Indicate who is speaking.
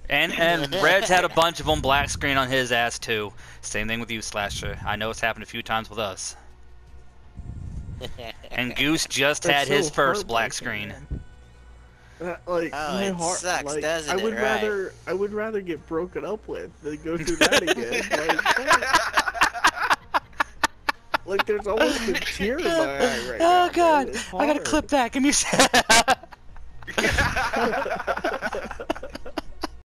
Speaker 1: And Red's had a bunch of them black screen on his ass too. Same thing with you, Slasher. I know it's happened a few times with us. And Goose just had his first black screen.
Speaker 2: Like
Speaker 3: Oh,
Speaker 2: my
Speaker 3: it
Speaker 2: heart,
Speaker 3: sucks,
Speaker 2: like,
Speaker 3: doesn't
Speaker 2: I would
Speaker 3: it, right?
Speaker 2: rather get broken up with than go through that again. Like there's almost a tear in my eye right now.
Speaker 1: Oh god,
Speaker 2: man. It's
Speaker 1: I gotta
Speaker 2: hard.
Speaker 1: clip that. Give me a